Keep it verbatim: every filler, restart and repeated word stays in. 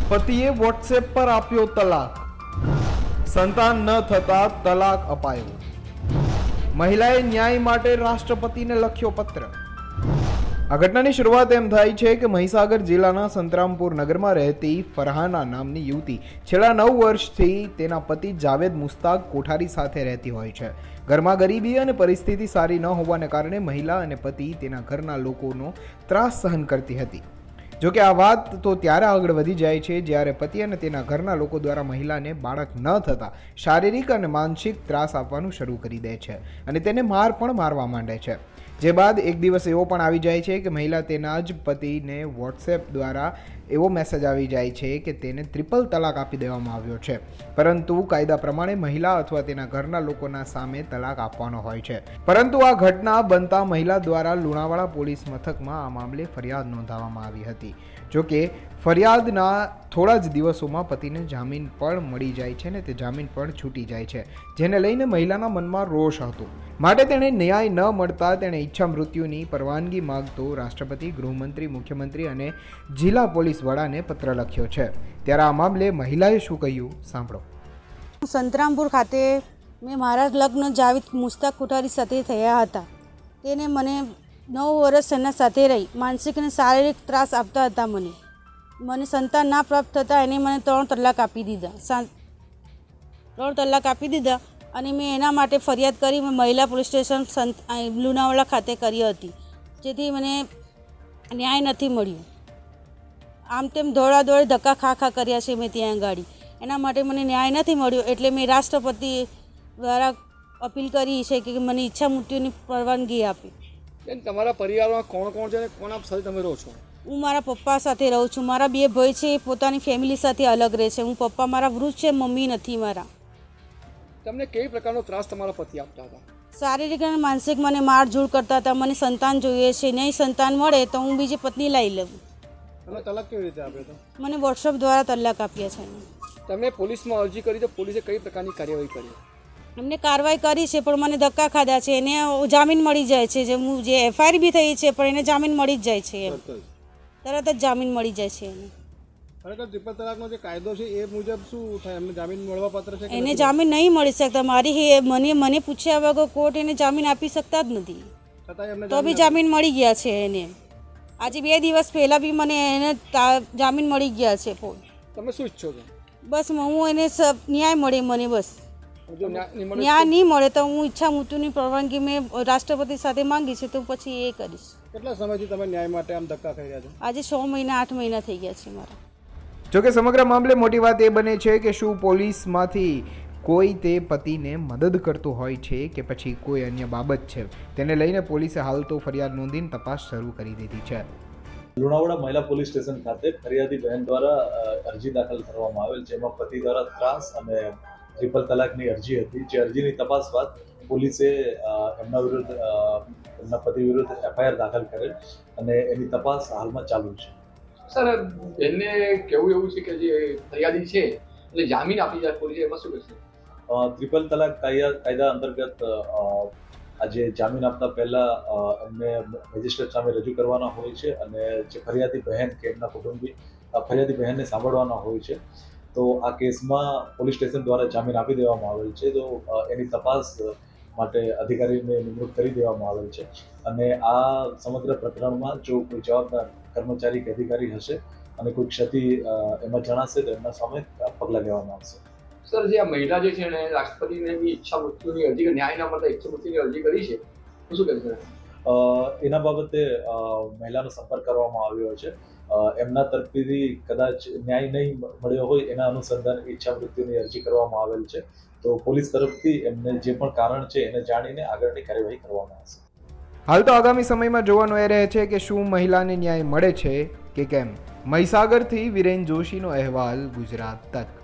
પતિએ વોટ્સએપ પર આપ્યો તલાક, સંતાન ન થતા તલાક અપાયો. મહિલાએ ન્યાય માટે રાષ્ટ્રપતિને લખ્યો પત્ર. આ ઘટનાની શરૂઆત એમ થાય છે કે મહીસાગર જિલ્લાના સંતરામપુર નગરમાં રહેતી ફરહાના નામની યુવતી છેલ્લા નવ વર્ષથી તેના પતિ જાવેદ મુસ્તાક કોઠારી સાથે રહેતી હોય છે. ઘરમાં ગરીબી અને પરિસ્થિતિ સારી ન હોવાને કારણે મહિલા અને પતિ તેના ઘરના લોકોનો ત્રાસ સહન કરતી હતી. જોકે આ વાત તો ત્યારે આગળ વધી જાય છે જ્યારે પતિ અને તેના ઘરના લોકો દ્વારા મહિલાને બાળક ન થતાં શારીરિક અને માનસિક ત્રાસ આપવાનું શરૂ કરી દે છે અને તેને માર પણ મારવા માંડે છે. જે બાદ એક દિવસ એવો પણ આવી જાય છે કે મહિલા તેના જ પતિને વોટ્સએપ દ્વારા એવો મેસેજ આવી જાય છે કે તેને ટ્રિપલ તલાક આપી દેવામાં આવ્યો છે, પરંતુ કાયદા પ્રમાણે મહિલા અથવા તેના ઘરના લોકોના સામે તલાક આપવાનો હોય છે. પરંતુ આ ઘટના બનતા મહિલા દ્વારા લુણાવાડા પોલીસ મથકમાં આ મામલે ફરિયાદ નોંધાવવામાં આવી હતી. જોકે ફરિયાદના થોડા જ દિવસોમાં પતિને જામીન પણ મળી જાય છે ને તે જામીન પણ છૂટી જાય છે, જેને લઈને મહિલાના મનમાં રોષ હતો. માટે તેણે ન્યાય ન મળતા તેણે ઈચ્છા મૃત્યુની પરવાનગી માંગતો રાષ્ટ્રપતિ, ગૃહમંત્રી, મુખ્યમંત્રી અને જિલ્લા પોલીસ વડાને પત્ર લખ્યો છે. ત્યારે આ મામલે મહિલાએ શું કહ્યું સાંભળો. સંતરામપુર ખાતે મેં મારા લગ્ન જાવેદ મુસ્તાક કોઠારી સાથે થયા હતા. તેને મને નવ વર્ષ એના સાથે રહી માનસિક અને શારીરિક ત્રાસ આપતા હતા. મને મને સંતાન ના પ્રાપ્ત થતાં એને મને ત્રણ તલાક આપી દીધા ત્રણ તલાક આપી દીધા અને મેં એના માટે ફરિયાદ કરી. મેં મહિલા પોલીસ સ્ટેશન સંત લુણાવાડા ખાતે કરી હતી, જેથી મને ન્યાય નથી મળ્યો. આમ તેમ દોડા દોડે ધક્કા ખા ખા કર્યા છે મેં ત્યાં ગાડી. એના માટે મને ન્યાય નથી મળ્યો, એટલે મેં રાષ્ટ્રપતિ દ્વારા અપીલ કરી છે કે મને ઈચ્છા મૃત્યુની પરવાનગી આપી. તમારા પરિવારમાં કોણ કોણ છે અને કોના સાથે તમે રહો છો? હું મારા પપ્પા સાથે રહું છું. મારા બે ભાઈ છે એ પોતાની ફેમિલી સાથે અલગ રહે છે. હું પપ્પા મારા વૃદ્ધ છે, મમ્મી નથી મારા. તમને કેવી પ્રકારનો ત્રાસ તમારા પતિ આપતા હતા? શારીરિક અને માનસિક મને મારઝૂડ કરતા હતા. મને સંતાન જોઈએ છે, નહીં સંતાન મળે તો હું બીજી પત્ની લઈ લઉં. તમે તલાક કેવી રીતે આપ્યો હતો? મને વોટ્સઅપ દ્વારા તલાક આપ્યા છે. તમે પોલીસમાં અરજી કરી તો પોલીસે કઈ પ્રકારની કાર્યવાહી કરી? એમને કાર્યવાહી કરી છે પણ મને ધક્કા ખાધા છે. એને જામીન મળી જાય છે, જે હું જે એફઆઈઆર બી થઈ છે પણ એને જામીન મળી જ જાય છે. એમ તરત જ જામીન મળી જાય છે એને. ખરેખર ટ્રિપલ તલાકનો જે કાયદો છે એ મુજબ શું થાય? એમને જામીન મળવા પાત્ર છે? એને જામીન નહીં મળી શકતા. મારી મને મને પૂછ્યા વગર કોર્ટ એને જામીન આપી શકતા જ નથી, તો બી જામીન મળી ગયા છે એને. આજે બે દિવસ પહેલાં બી મને એને જામીન મળી ગયા છે. તમે શું ઈચ્છો છો? બસ હું એને ન્યાય મળે મને. બસ ન્યાય નહીં મળે તો હું ઈચ્છા મૃત્યુની પરવાનગી મેં રાષ્ટ્રપતિ સાથે માંગી છે, તો પછી એ કરીશ. કેટલા સમયથી તમે ન્યાય માટે આમ ધક્કા ખાઈ રહ્યા છો? આજે છ મહિના આઠ મહિના થઈ ગયા છે મારા. જોકે સમગ્ર મામલે મોટી વાત એ બને છે કે શું પોલીસમાંથી કોઈ તે પતિને મદદ કરતું હોય છે કે પછી કોઈ અન્ય બાબત છે. તેને લઈને પોલીસે હાલ તો ફરિયાદ નોંધીને તપાસ શરૂ કરી દીધી છે. લુણાવાડા મહિલા પોલીસ સ્ટેશન ખાતે ફરિયાદી બહેન દ્વારા અરજી દાખલ કરવામાં આવેલ, જેમાં પતિ દ્વારા ત્રાસ અને ટ્રિપલ તલાકની અરજી હતી. જે અરજીની તપાસ બાદ પોલીસે એમના વિરુદ્ધ એમના પતિ વિરુદ્ધ એફઆઈઆર દાખલ કરેલ અને એની તપાસ હાલમાં ચાલુ છે. સર, બેનને કેવું એવું છે કે જે ફરિયાદી છે એટલે જામીન આપી જાય પોલીસે, એમાં શું કહેશે? ટ્રિપલ તલાક કાયદા કાયદા અંતર્ગત આજે જામીન આપતા પહેલા એમને મેજિસ્ટ્રેટ સામે રજૂ કરવાના હોય છે અને જે ફરિયાદી બહેન કે એમના કુટુંબી ફરિયાદી બહેનને સાંભળવાના હોય છે. તો આ કેસમાં પોલીસ સ્ટેશન દ્વારા જામીન આપી દેવામાં આવેલ છે. તો એની તપાસ માટે અધિકારીને નિમણૂક કરી દેવામાં આવેલ છે અને આ સમગ્ર પ્રકરણમાં જો કોઈ જવાબદાર કર્મચારી કે અધિકારી હશે અને કોઈ ક્ષતિ એમાં જણાશે તો એમના સામે પગલાં લેવામાં આવશે. સર, જે આ મહિલા જે છે એને રાષ્ટ્રપતિને બી ઈચ્છા મૃત્યુની અરજી, ન્યાય ના મળતા ઈચ્છા મૃત્યુની અરજી કરી છે, શું કહેશે? એના બાબતે મહિલાનો સંપર્ક કરવામાં આવ્યો છે. એમના તરફથી કદાચ ન્યાય નહીં મળ્યો હોય એના અનુસંધાને ઈચ્છા મૃત્યુની અરજી કરવામાં આવેલ છે. તો પોલીસ તરફથી એમને જે પણ કારણ છે એને જાણીને આગળની કાર્યવાહી કરવામાં આવશે. હાલ તો આગામી સમયમાં જોવાનું એ રહે છે કે શું મહિલાને ન્યાય મળે છે કે કેમ. મહીસાગરથી વિરેન જોશીનો અહેવાલ, ગુજરાત તક.